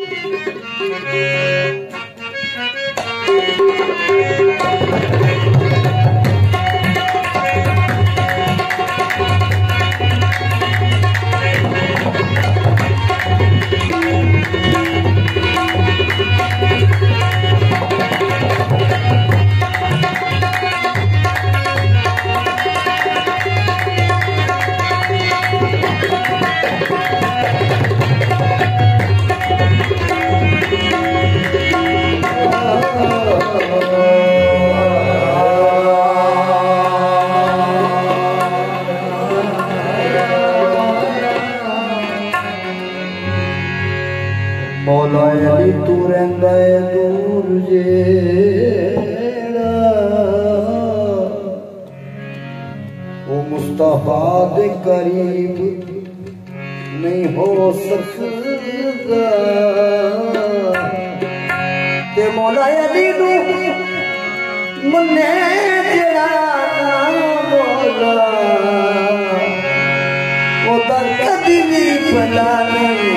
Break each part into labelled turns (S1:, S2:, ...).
S1: मौला अली तू रहंदा है दूर जेड़ा वो मुस्तफा दे करीब नहीं हो सकदा ते मौला अली नू मन्ने जेड़ा मौला वो दा कदी भी भला नहीं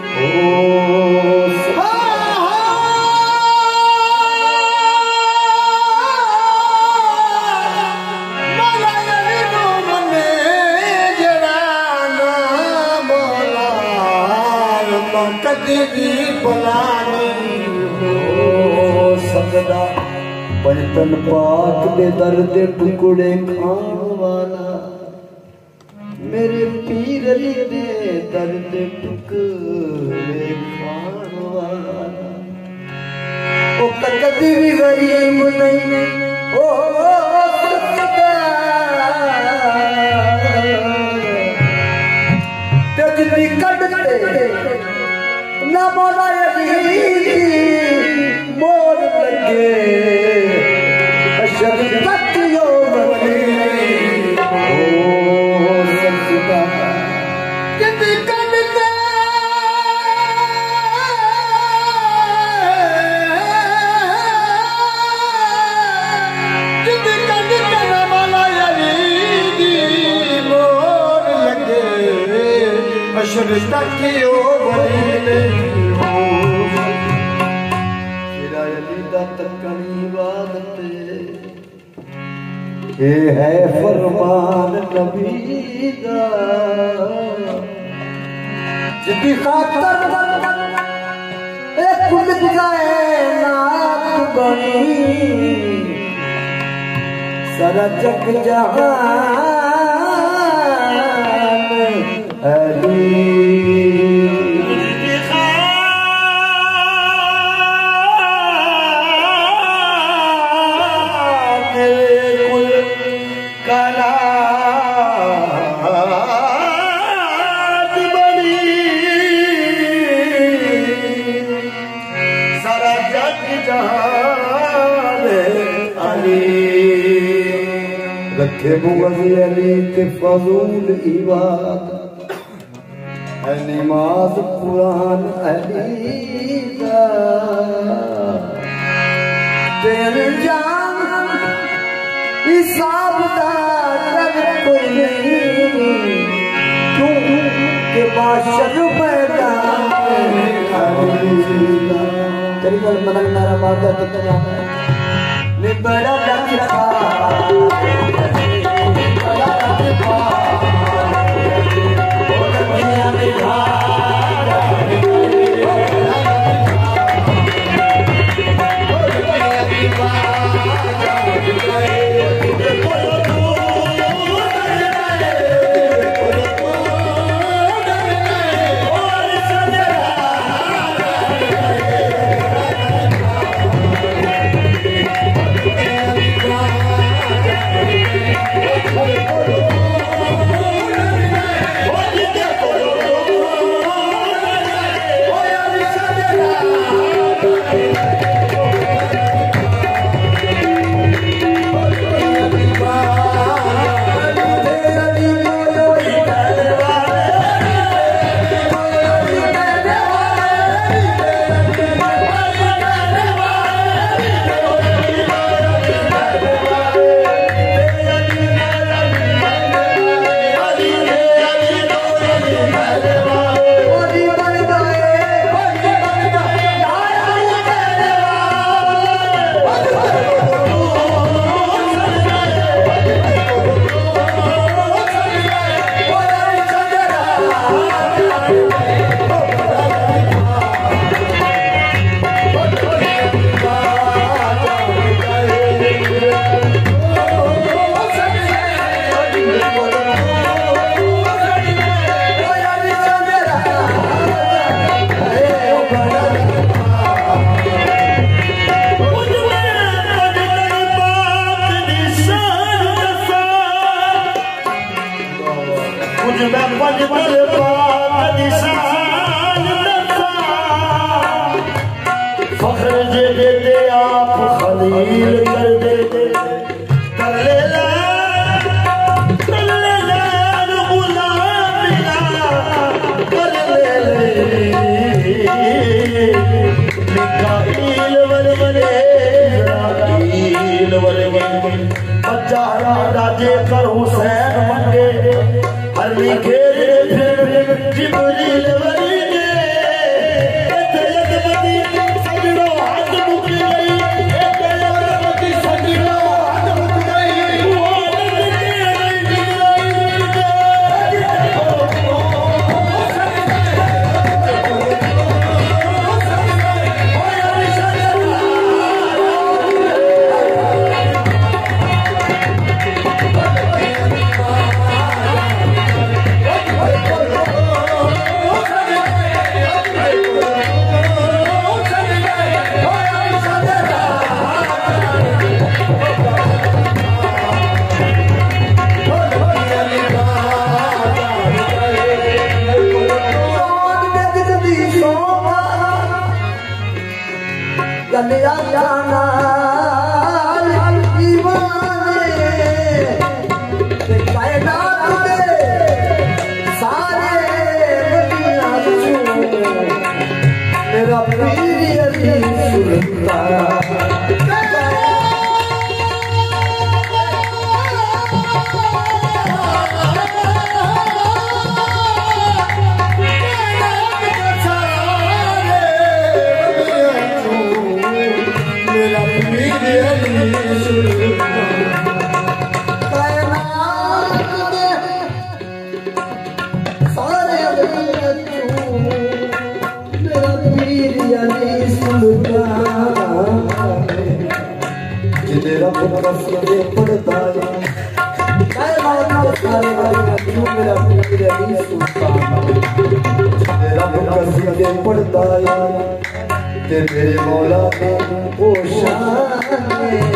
S1: कदी भी भला नहीं हो सकदा पंचतन पाक दे दर्द टुकड़े खान वाला मेरे पीर अली दे दर्द टुकड़े खान वाला ओ कदी भी गरीब नहीं ओ सकदा तेरी कदते ना मौला अली मोर लगे अशर तक यो बने ओ सजदा कितनी कदते ना मौला अली मोर लगे अशर तक यो बने ये है फरमान नबी दा जिसकी खातर एक कुल कायनात बनी सारा जग जहान अली रखे बुग़्ज़ अली ते फज़ूल इबादत है नमाज कुरान अली दा ते अंजाम हिसाब दा कर कोई नहीं तू के बाशर पैदा तेरी गल मदन नारा मारदा कितना ने बड़ा रखा
S2: फख्र जे देते आप खलील कर देते कर ले राजे कर हुसैन मंगे हर घेरे फिर जिब्रील वरीगे सजड़ो हाथ मुक गई सजड़ो हाथ मुक गई तेरे मौला ने ओ शान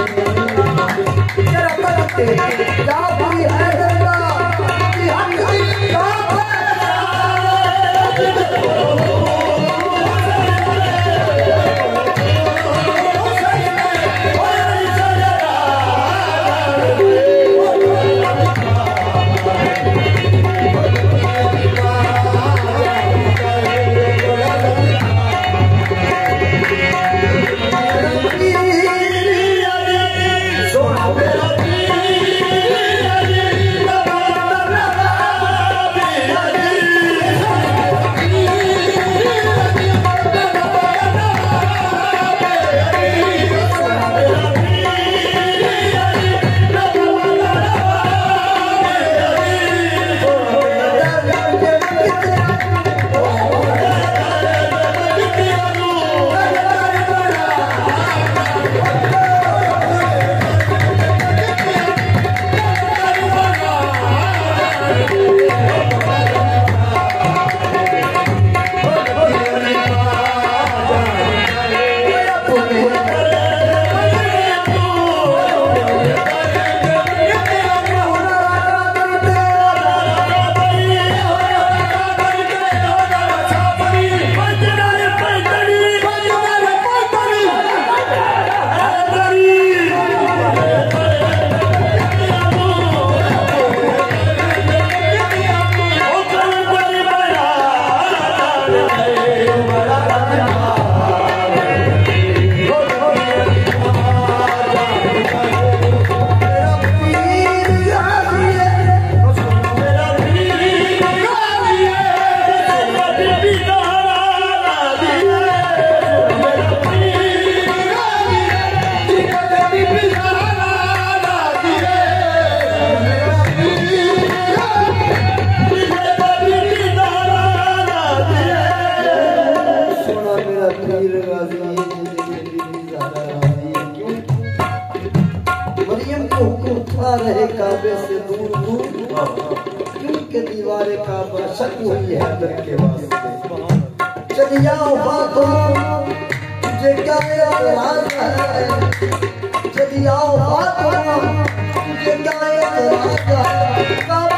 S1: रहे काबे से दूर दूर क्योंकि दीवारे काबा शक हुई है अंदर के वास्ते चली आओ फातिमा तुझे क्या एतराज है, चली आओ फातिमा तुझे क्या एतराज है।